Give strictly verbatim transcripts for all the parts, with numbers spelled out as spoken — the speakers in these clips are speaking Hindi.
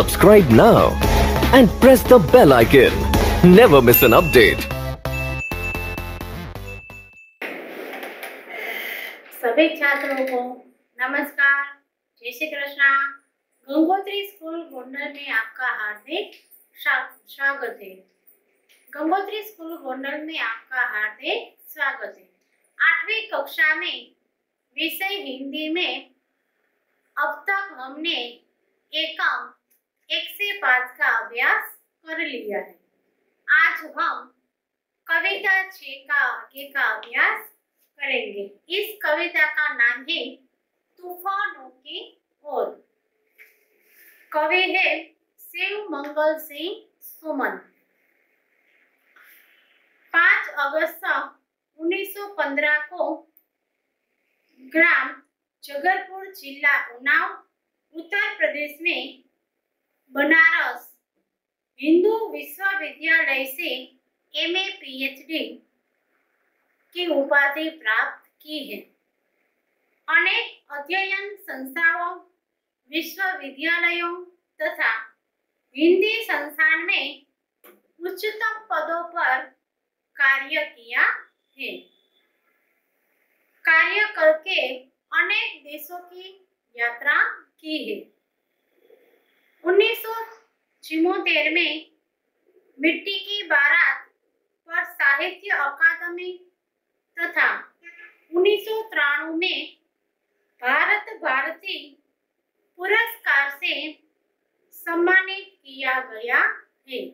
Subscribe now and press the bell icon. Never miss an update. सभी छात्रों को नमस्कार, जय श्री कृष्णा। गंगोत्री स्कूल गोंडल में आपका हार्दिक स्वागत है। गंगोत्री स्कूल गोंडल में आपका हार्दिक स्वागत है। आठवीं कक्षा में विषय हिंदी में अब तक हमने एकम एक से पाँच का अभ्यास कर लिया है। आज हम कविता छह का आगे का अभ्यास करेंगे। इस कविता का नाम है तूफानों की ओर। कवि है शिव मंगल सिंह सुमन। पाँच अगस्त उन्नीस सौ पंद्रह को ग्राम जगरपुर, जिला उन्नाव, उत्तर प्रदेश में बनारस हिंदू विश्वविद्यालय से एमए पीएचडी की उपाधि प्राप्त की है। अनेक अध्ययन संस्थाओं, विश्वविद्यालयों तथा हिंदी संस्थान में उच्चतम पदों पर कार्य किया है। कार्य करके अनेक देशों की यात्रा की है। उन्नीस सौ छिहत्तर में मिट्टी की बारात पर साहित्य अकादमी तथा उन्नीस सौ तिरानवे में भारत भारती पुरस्कार से सम्मानित किया गया है।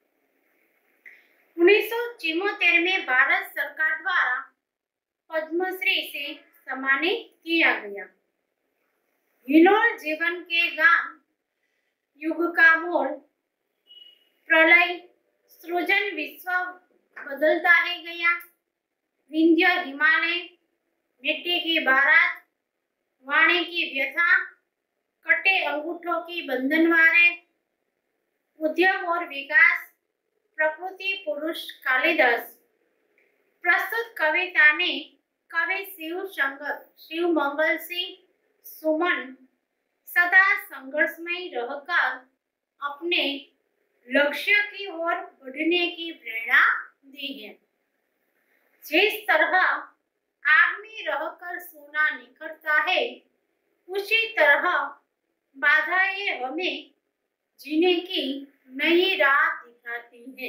उन्नीस सौ छिहत्तर में भारत सरकार द्वारा पद्मश्री से सम्मानित किया गया। हिलोल जीवन के गान, युग का मोड़, प्रलय, सृजन, विश्व बदलता है गया, विंध्य हिमालय, मिट्टी की बारात, वाणी की व्यथा, कटे अंगूठों की बंधनवारे, उद्यम और विकास, प्रकृति पुरुष कालिदास। प्रस्तुत कविता में कवि शिव शंकर शिव मंगल सिंह सुमन सदा संघर्षमय रहकर अपने लक्ष्य की ओर बढ़ने की प्रेरणा दी है। जिस तरह आग में रहकर सोना निखरता है, उसी तरह बाधाएं हमें जीने की नई राह दिखाती हैं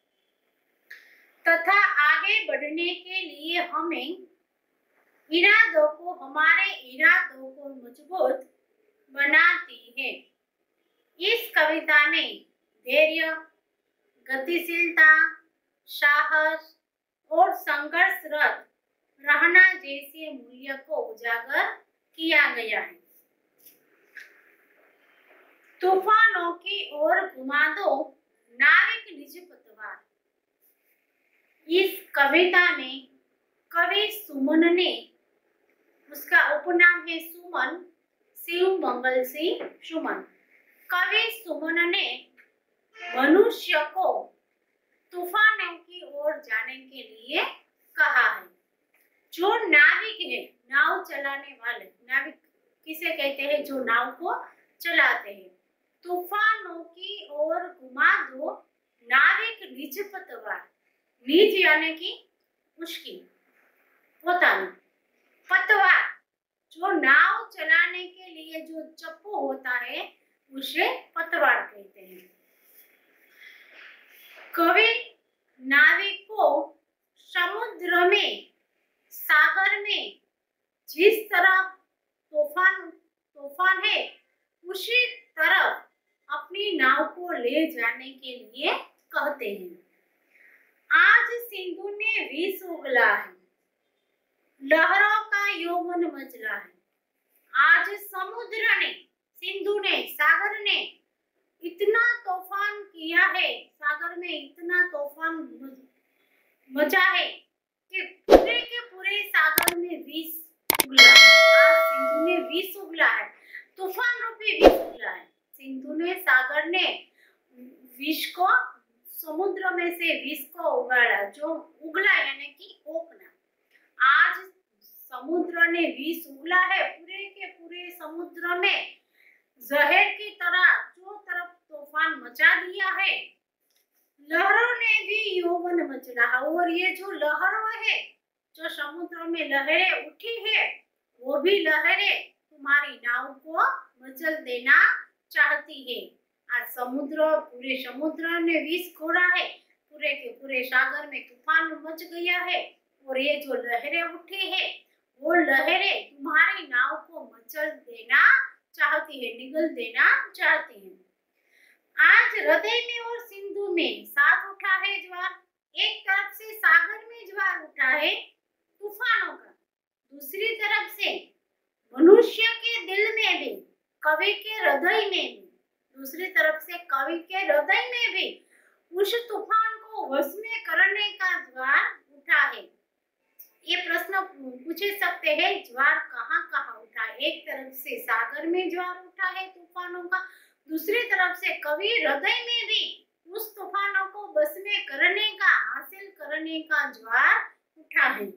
तथा आगे बढ़ने के लिए हमें इरादों को हमारे इरादों को मजबूत बनाती है। इस कविता में धैर्य, गतिशीलता, साहस और संघर्षरत रहना जैसे मूल्य को उजागर किया गया है। तूफानों की ओर घुमा दो नाविक निज पतवार। इस कविता में कवि सुमन ने, उसका उपनाम है सुमन, शिव मंगल सिंह सुमन। कवि सुमन ने मनुष्य को तूफानों की ओर जाने के लिए कहा है। जो नाविक है, नाव चलाने वाले, नाविक किसे कहते हैं? जो नाव को चलाते हैं। तूफानों की ओर घुमा दो नाविक निज पतवार। निज यानी कि उसकी पोतानी, पतवार जो नाव चलाने के लिए जो चप्पू होता है उसे पतवार कहते हैं। कवि नाविक को समुद्र में, सागर में जिस तरह तूफान तूफान है, उसी तरफ अपनी नाव को ले जाने के लिए कहते हैं। आज सिंधु ने विष उगला है, लहरों का यौवन मचला है। आज समुद्र ने, सिंधु ने, सागर ने इतना तूफान किया है, सागर में इतना तूफान मचा है कि पूरे के पूरे सागर में विष उगला है। आज सिंधु ने विष उगला है, तूफान रूपी विष उगला है। सिंधु ने, सागर ने विष को, समुद्र में से विष को उगाड़ा, जो उगला यानी कि ओकना। आज समुद्र ने विष उगला है, पूरे के पूरे समुद्र में जहर की तरह चारों तरफ तूफान मचा दिया है। लहरों ने भी यौवन मचला है, और ये जो लहरों है, जो समुद्र में लहरें उठी है, वो भी लहरें तुम्हारी नाव को मचल देना चाहती है। आज समुद्र, पूरे समुद्र ने विष घोड़ा है, पूरे के पूरे सागर में तूफान मच गया है, और ये जो लहरें उठी है, वो लहरें तुम्हारी नाव को मचल देना चाहती है, निगल देना चाहती है। आज हृदय में और सिंधु में साथ उठा है ज्वार। एक तरफ से सागर में ज्वार उठा है तूफानों का, दूसरी तरफ से मनुष्य के दिल में भी, कवि के हृदय में भी, दूसरी तरफ से कवि के हृदय में भी उस तूफान को वश में करने का ज्वार उठा है। ये प्रश्न पूछे सकते हैं, ज्वार कहाँ कहाँ उठा है? एक तरफ से सागर में ज्वार उठा है तूफानों का, दूसरी तरफ से कवि हृदय में भी उस तूफानों को बस में करने का, हासिल करने का ज्वार उठा है।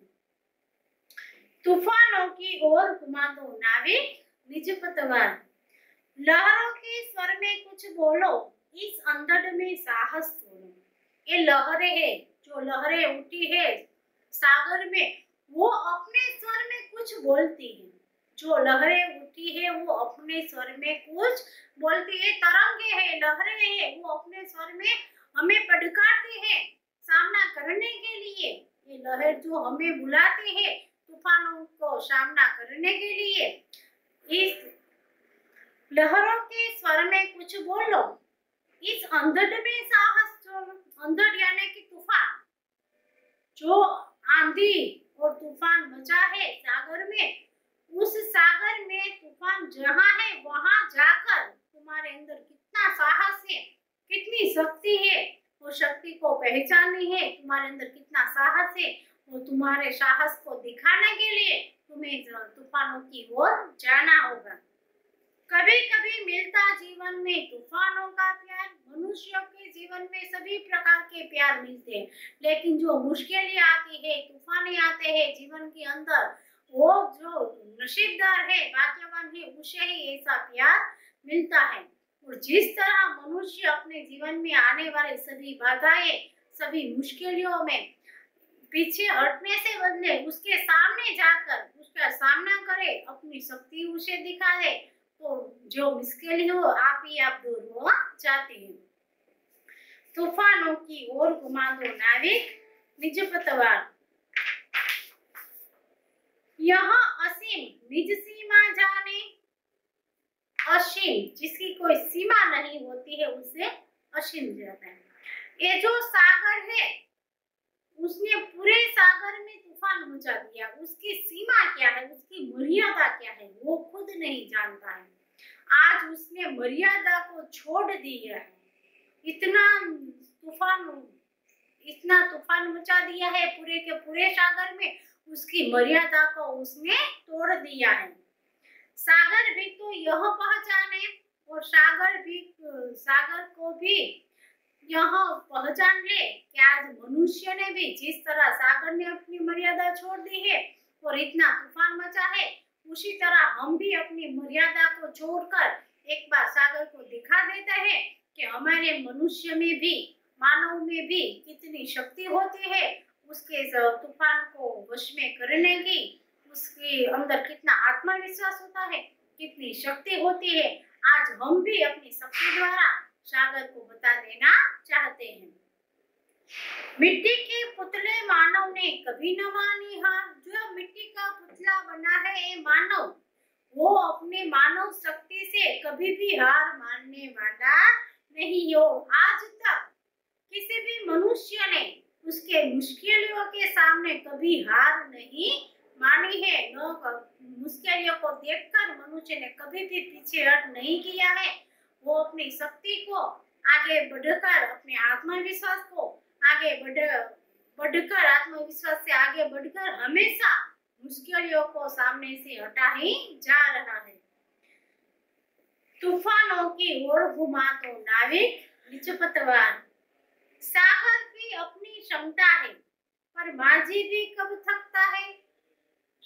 तूफानों की ओर घुमा दो नाविक निज पतवार, लहरों के स्वर में कुछ बोलो, इस अंधड़ में साहस तोड़ो। ये लहरें है, जो लहरें उठी है सागर में, वो अपने स्वर में कुछ बोलती है। जो लहरें उठी है वो अपने स्वर में कुछ बोलती है। तरंगे है, लहरें है, वो अपने स्वर में हमें पटकारती है सामना करने के लिए। ये लहर जो हमें बुलाती है तूफानों को सामना करने के लिए, इस लहरों के स्वर में कुछ बोलो, इस अंधड़ में साहस तोड़ो। अंधड़ यानी कि तूफान, जो आंधी और तूफान मचा है सागर में, उस सागर में तूफान जहाँ है वहां जाकर तुम्हारे अंदर कितना साहस है, कितनी शक्ति है, वो शक्ति को पहचाननी है। तुम्हारे अंदर कितना साहस है, वो तुम्हारे साहस को दिखाने के लिए तुम्हें तूफानों की ओर जाना होगा। कभी कभी मिलता जीवन में तूफानों का प्यार। मनुष्यों के जीवन में सभी प्रकार के प्यार मिलते हैं, लेकिन जो मुश्किलें आती है, तूफान आते हैं जीवन के अंदर, वो जो नसीबदार है, भाग्यवान है, उसे ही ऐसा प्यार मिलता है। और जिस तरह मनुष्य अपने जीवन में आने वाले सभी बाधाएं, सभी मुश्किलों में पीछे हटने से बदले उसके सामने जाकर उसका सामना करे, अपनी शक्ति उसे दिखा दे, तो जो मुश्किल हो आप ही आप दूर हो जाते हैं। तूफानों की ओर घुमा दो नाविक निज पतवार, यहाँ असीम निज सीमा जाने। असीम, जिसकी कोई सीमा नहीं होती है, उसे असीम जाता है। ये जो सागर है, उसने पूरे सागर में तूफान मचा दिया। उसकी सीमा क्या है, उसकी मर्यादा क्या है, वो खुद नहीं जानता है। आज उसने मर्यादा को छोड़ दिया है। इतना तूफान इतना तूफान मचा दिया है पूरे के पूरे सागर में, उसकी मर्यादा को उसने तोड़ दिया है। सागर भी तो यह पहचाने, और सागर भी सागर को भी यह पहचान ले कि आज मनुष्य ने भी जिस तरह सागर ने अपनी मर्यादा छोड़ दी है और इतना तूफान मचा है, उसी तरह हम भी अपनी मर्यादा को छोड़कर एक बार सागर को दिखा देते हैं कि हमारे मनुष्य में भी, मानव में भी कितनी शक्ति होती है। उसके तूफान को वश में करने की उसके अंदर कितना आत्मविश्वास होता है, कितनी शक्ति होती है। आज हम भी अपनी शक्ति द्वारा सागर को बता देना चाहते हैं। मिट्टी के पुतले मानव ने कभी न मानी हार। जो मिट्टी का पुतला बना है ये मानव, वो अपने मानव शक्ति से कभी भी हार मानने वाला नहीं हो। आज तक किसी भी मनुष्य ने उसके मुश्किलों के सामने कभी हार नहीं मानी है। मुश्किलों को देखकर मनुष्य ने कभी भी पीछे हट नहीं किया है। वो अपनी शक्ति को आगे बढ़कर, अपने आत्मविश्वास को आगे बढ़ बढ़कर आत्मविश्वास से आगे बढ़कर हमेशा मुश्किलों को सामने से हटा ही जा रहा है। तूफानों की ओर घुमा तो नाविक निज पतवार। सागर की अपनी क्षमता है, पर माझी भी कब थकता है।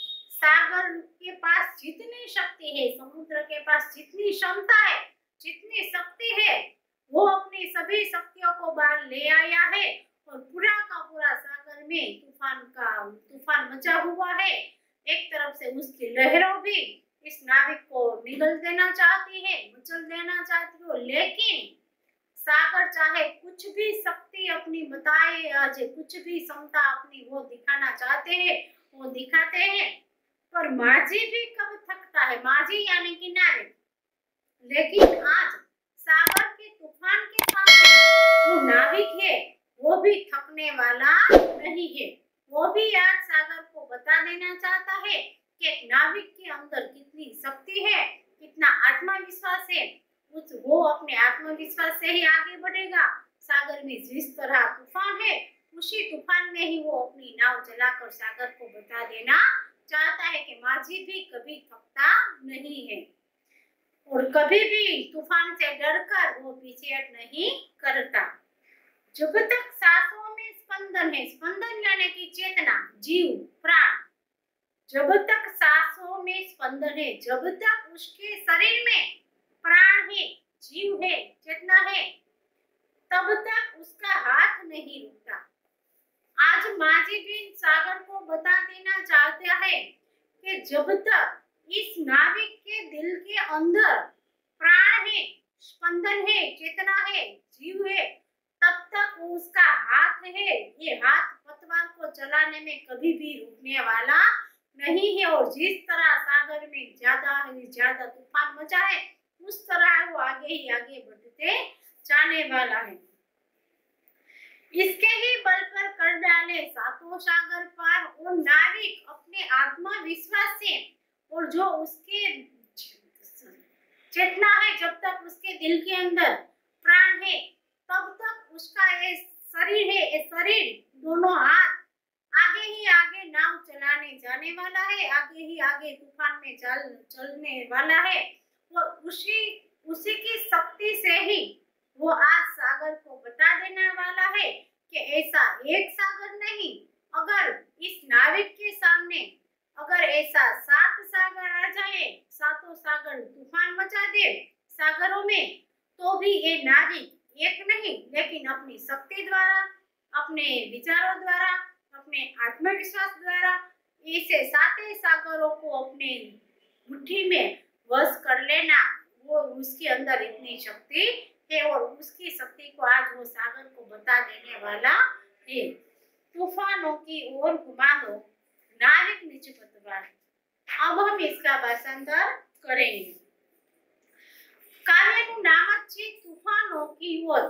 सागर के पास जितनी शक्ति है, समुद्र के पास जितनी क्षमता है, जितनी शक्ति है, वो अपनी सभी शक्तियों को बाहर ले आया है और पूरा का पूरा सागर में तूफान का तूफान मचा हुआ है। एक तरफ से उसकी लहरों भी इस नाविक को निगल देना चाहती है, मचल देना चाहती हो, लेकिन सागर चाहे कुछ भी शक्ति अपनी बताए, आज कुछ भी क्षमता अपनी वो दिखाना चाहते हैं, वो दिखाते हैं, पर माझी भी कब थकता है, माझी यानी कि नाविक। लेकिन आज सागर के तूफान के सामने जो नाविक है वो भी थकने वाला नहीं है। वो भी आज सागर को बता देना चाहता है कि एक नाविक के अंदर कितनी शक्ति है, कितना आत्मविश्वास है। उस वो अपने आत्मविश्वास से ही आगे बढ़ेगा। सागर में जिस तरह तूफान है, उसी तूफान में ही वो अपनी नाव चलाकर सागर को बता देना चाहता है कि माझी भी कभी थकता नहीं है और कभी भी तूफान से डरकर वो पीछे हट नहीं करता। जब तक सांसों में स्पंदन है, स्पंदन यानी कि चेतना, जीव, प्राण, जब तक सांसों में स्पंदन है, जब तक उसके शरीर में प्राण है, जीव है, चेतना है, तब तक उसका हाथ नहीं रुकता। आज माझी बिन सागर को बता देना चाहता है कि जब तक इस नाविक के दिल के अंदर प्राण है, स्पंदन है, चेतना है, जीव है, तब तक उसका हाथ है, ये हाथ पतवार को चलाने में कभी भी रुकने वाला नहीं है। और जिस तरह सागर में ज्यादा ज्यादा तूफान मचा है, उस तरह वो आगे ही आगे बढ़ते जाने वाला है। इसके ही बल पर कर डाले सातों सागर पार। और नाविक अपने आत्मविश्वास से और जो उसके चेतना है, जब तक उसके दिल के अंदर प्राण है, तब तक उसका ये शरीर है, ये शरीर, दोनों हाथ आगे ही आगे नाव चलाने जाने वाला है, आगे ही आगे तूफान में चल चलने वाला है। और उसी उसी की शक्ति से ही वो आज सागर को बता देने वाला है कि ऐसा एक सागर नहीं, अगर इस नाविक के सामने अगर ऐसा सात सागर आ जाए, सातों सागर तूफान मचा दे सागरों में, तो भी ये नाविक एक नहीं, लेकिन अपनी शक्ति द्वारा, अपने विचारों द्वारा, अपने आत्मविश्वास द्वारा इसे सातों सागरों को अपने मुट्ठी में वश कर लेना, वो उसके अंदर इतनी शक्ति है और उसकी शक्ति को आज वो सागर को बता देने वाला है। तूफानों की ओर घुमा दो नाविक नीचे पतवार। अब हम इसका भाषांतर करेंगे। काव्यનું નામ છે તૂફાનો की ओर।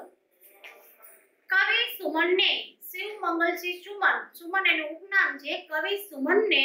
કવિ સુમનને શિવ મંગલજી સુમન, સુમન એનું ઉપનામ છે। કવિ સુમનને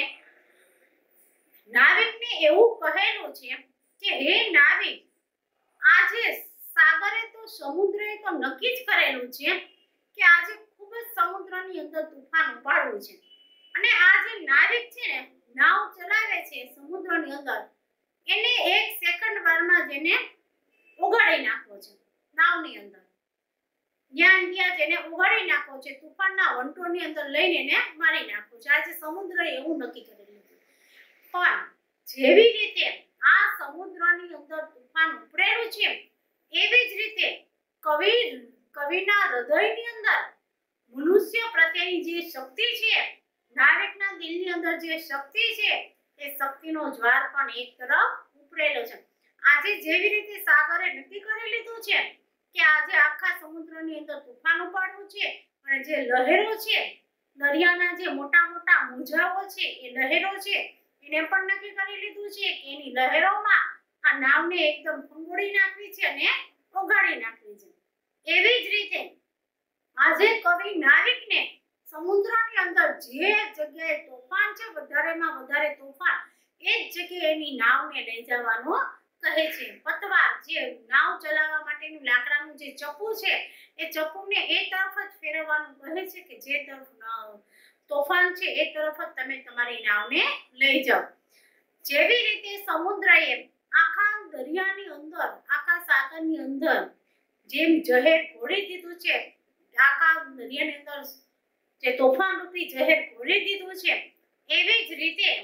નાવિકને એવું કહેલું છે કે હે નાવિક, આજે સાગરે તો સમુદ્રએ તો નક્કી જ કરેલું છે કે આજે ખૂબ જ સમુદ્રની અંદર તૂફાન ઉપાડવું છે અને આ જે નાવિક છે ને, નાવ ચલાવે છે સમુદ્રની અંદર, એને એક સેકન્ડ વારમાં જેને ઓગાળી નાખવો છે નાવની અંદર, જ્યાં ત્યાં જેને ઓગાળી નાખવો છે, તૂફાનના વંટોળની અંદર લઈને એને મારી નાખવો છે। આજે સમુદ્રએ એવું નક્કી કરેલું છે। પણ જેવી રીતે આ સમુદ્રની અંદર તૂફાન ઉપડેલું છે, એવી જ રીતે કવિ કવિના હૃદયની અંદર મનુષ્ય પ્રત્યેની જે શક્તિ છે, નાવિકના દિલની અંદર જે શક્તિ છે, એ શક્તિનો જ્વાર પણ એક તરફ ઉપડેલો છે। આજે જેવી રીતે સાગરે નક્કી કરી લીધું છે કે આજે આખા સમુદ્રની અંદર તૂફાન ઉપાડવું છે અને જે લહેરો છે, દરિયાના જે મોટા મોટા મોજાઓ છે, એ લહેરો છે, એને પણ નક્કી કરી લીધું છે કે એની લહેરોમાં આ નાવને એકદમ ફંગોળી નાખવી છે અને ઓગાળી નાખવી છે। એવી જ રીતે આજે કવિ નાવિકને સમુદ્રની અંદર જે જગ્યાએ તોફાન છે, વધારેમાં વધારે તોફાન, એ જ જગ્યાએ એની નાવને લઈ જવાનો કહે છે। પતવાર જે નાવ ચલાવવા માટેનું લાકડાનું જે ચપ્પુ છે, એ ચપ્પુને એ તરફ જ ફેરવવાનું કહે છે કે જે તરફ તોફાન છે એ તરફ જ તમે તમારી નાવને લઈ જાઓ। જેવી રીતે સમુદ્રએ આખા દરિયાની અંદર, આખા સાગરની અંદર જેમ જહેર ઘોળી દીધું છે, આખા દરિયાની અંદર જે તોફાન રૂપી જહેર ઘોળી દીધું છે, એવી જ રીતે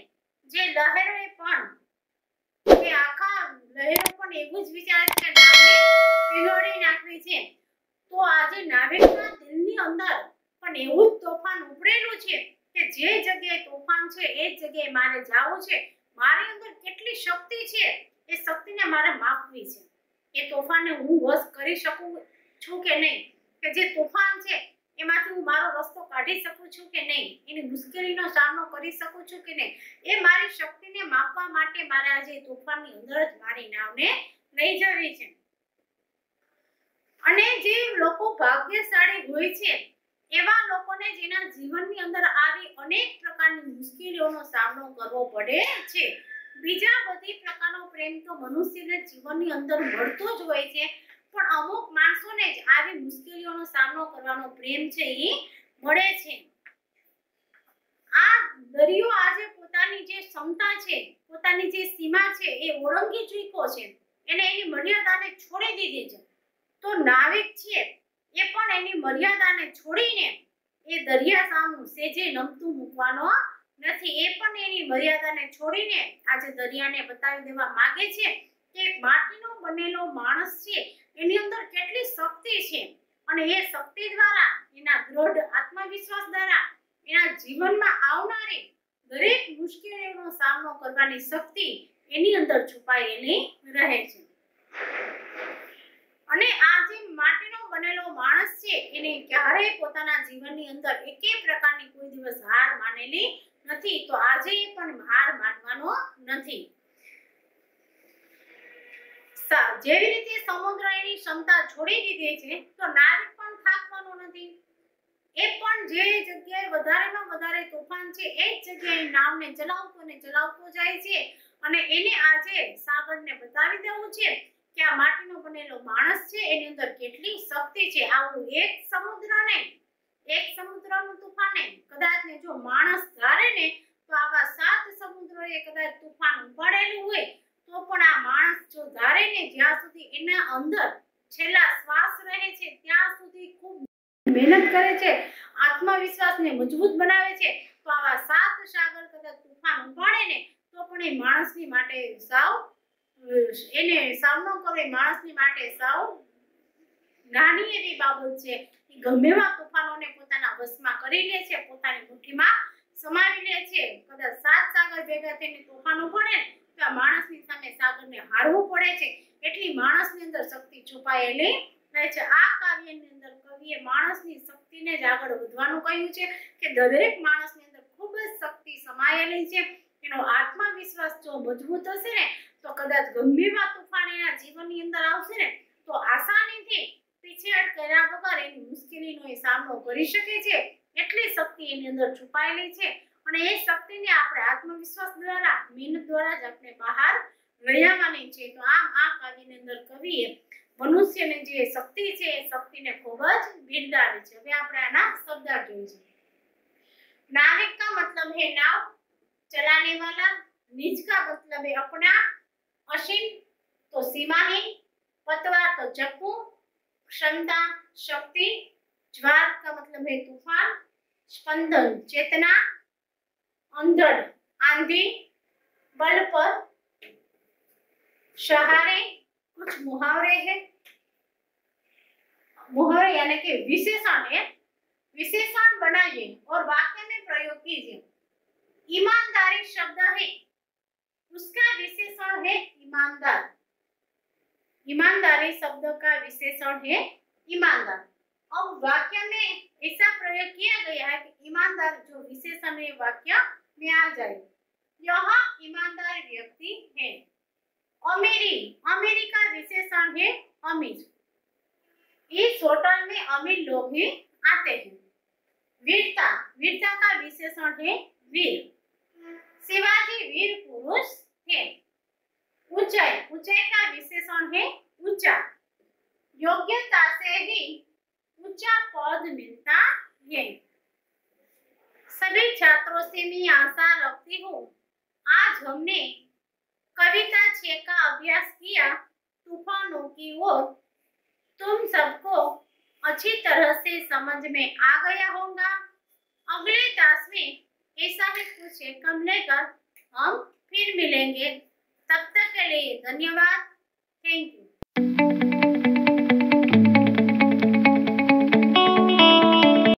જે લહેરોએ પણ કે આખા લહેરો પણ એવું જ વિચારે છે કે નાવને પીગળી નાખવી છે, તો આજે નાવિકના દિલની અંદર પણ એવું જ તોફાન ઉપડેલું છે કે જે જગ્યાએ તોફાન છે એ જ જગ્યાએ મારે જવું છે, મારી અંદર કેટલી શક્તિ છે એ શક્તિને મારે માપવી છે, એ તોફાનને હું વશ કરી શકું છું કે નહીં, કે જે તોફાન છે એમાંથી હું મારો રસ્તો કાઢી શકું છું કે નહીં, એની મુશ્કેલીનો સામનો કરી શકું છું કે નહીં, એ મારી શક્તિને માપવા માટે મારે આજે તોફાનની અંદર જ મારી નાવને લઈ જવી છે. અને જે લોકો ભાગ્યશાળી હોય છે એવા લોકોને જેના જીવનની અંદર આવી અનેક પ્રકારની મુશ્કેલીઓનો સામનો કરવો પડે છે. બીજા બધી પ્રકારનો પ્રેમ તો મનુષ્યને જીવનની અંદર મળતો જ હોય છે, પણ અમુક માણસોને જ આવી મુશ્કેલીઓનો સામનો કરવાનો પ્રેમ છે એ મળે છે. આ દરિયો આજે પોતાની જે ક્ષમતા છે, પોતાની જે સીમા છે એ ઓળંગી ચૂક્યો છે, એને એની મર્યાદાને છોડી દીધી છે. તો નાવિક છે એ પણ એની મર્યાદાને છોડીને એ દરિયા સામું સેજે નમતું મૂકવાનો નથી, એ પણ એની મર્યાદાને છોડીને આજે દરિયાને બતાવી દેવા માંગે છે કે માટીનો બનેલો માણસ છે એની અંદર કેટલી શક્તિ છે, અને એ શક્તિ દ્વારા એના દ્રઢ આત્મવિશ્વાસ દ્વારા એના જીવનમાં આવનારી દરેક મુશ્કેલીઓનો સામનો કરવાની શક્તિ એની અંદર છુપાયેલી રહે છે. અને આ જે માટીનો બનેલો માણસ છે એને ક્યારેય પોતાના જીવનની અંદર એકે પ્રકારની કોઈ દિવસ હાર માનેલી નથી, તો આજે પણ હાર માનવાનો નથી. જેવી રીતે સમુદ્ર એની ક્ષમતા છોડી દીધી છે, તો નાવિક પણ થાકવાનો નથી. એ પણ જે જગ્યાએ વધારેમાં વધારે તોફાન છે એ જ જગ્યાએ નાવને ચલાવતો ને ચલાવતો જાય છે, અને એને આજે સાગરને બતાવી દેવું છે કે આ માટીનો બનેલો માણસ છે એની અંદર કેટલી શક્તિ છે. આવું એક સમુદ્ર નહીં, એક સમુદ્રનું તોફાન નહીં, કદાચ ને જો માણસ ધારે ને તો આવા સાત સમુદ્રોએ કદાચ તોફાન ઉપાડેલું હોય તો પણ આ માણસ જો ધારે ને જ્યાં સુધી એના અંદર છેલ્લા શ્વાસ રહે છે ત્યાં સુધી ખૂબ મહેનત કરે છે, આત્મવિશ્વાસને મજબૂત બનાવે છે, તો આવા સાત સાગર કદાચ તોફાન ઉપાડે ને તો પણ એ માણસની માટે સાવ એને સામનો કરે માણસની માટે સાવ નાની એવી બાબત છે. ગમે એવા તોફાનોને પોતાના વશમાં કરી લે છે, પોતાની મુઠ્ઠીમાં સમાવી લે છે. કદાચ સાત સાગર ભેગા થઈને તોફાન પડે તો આ માણસની સામે સાગરને હારવું પડે છે, એટલી માણસની અંદર શક્તિ છુપાયેલી રહે છે. આ કાવ્યની અંદર કવિએ માણસની શક્તિને જ આગળ વધવાનું કહ્યું છે કે દરેક માણસની અંદર ખૂબ જ શક્તિ સમાયેલી છે. એનો આત્મવિશ્વાસ જો મજબૂત હશે ને તો કદાચ ગમે એવા તોફાન એના જીવનની અંદર આવશે ને તો આસાનીથી પીછેહટ કર્યા વગર એની મુશ્કેલીનો એ સામનો કરી શકે છે. એટલી શક્તિ એની અંદર છુપાયેલી છે, અને એ શક્તિને આપણે આત્મવિશ્વાસ દ્વારા મહેનત દ્વારા જ આપણે બહાર લઈ આવવાની છે. તો આમ આ કાવ્યની અંદર કવિએ મનુષ્યની જે શક્તિ છે એ શક્તિને ખૂબ જ બિરદાવી છે. હવે આપણે આના શબ્દાર્થ જોઈએ. नाविक का मतलब है नाव, चलाने वाला, निज का मतलब है अपना, असीम तो सीमाहीन, पतवार तो चप्पू, क्षमता शक्ति, ज्वार का मतलब है तूफान, स्पंदन चेतना, अंधड़ आंधी, बल पर, सहारे, कुछ मुहावरे हैं, मुहावरे यानी कि विशेषण है, विशेषण बनाइए और वाक्य में प्रयोग कीजिए. ईमानदारी शब्द है, उसका विशेषण है ईमानदार. ईमानदारी शब्द का विशेषण है ईमानदार. अब वाक्य में ऐसा प्रयोग किया गया है कि ईमानदार जो विशेषण है वाक्य में आ जाए. यह ईमानदार व्यक्ति है. अमीरी, अमीरी का विशेषण है अमीर. इस होटल में अमीर लोग ही आते हैं. वीरता, वीरता का विशेषण है वीर. शिवाजी वीर पुरुष है. ऊंचाई, ऊंचाई का विशेषण है ऊंचा. योग्यता से ही ऊंचा पद मिलता है. सभी छात्रों से मैं आशा रखती हूँ आज हमने कविता छह का अभ्यास किया. तूफानों की ओर तुम सबको अच्छी तरह से समझ में आ गया होगा. अगले क्लास में ऐसा ही कुछ एकम लेकर हम फिर मिलेंगे। तब तक के लिए धन्यवाद। Thank you.